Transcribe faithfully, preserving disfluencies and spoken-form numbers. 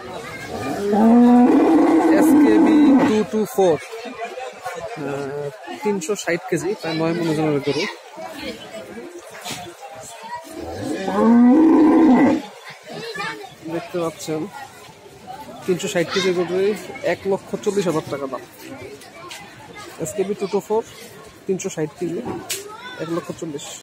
SKB two two four, তিনশো ষাট KG, প্রায় নয় মন ওজনের গরু। দেখতে পাচ্ছেন তিনশো ষাট কেজি গরু, এক লক্ষ চল্লিশ হাজার টাকা দাম। এসকেবি টু টু ফোর, তিনশো ষাট কেজি, এক লক্ষ চল্লিশ।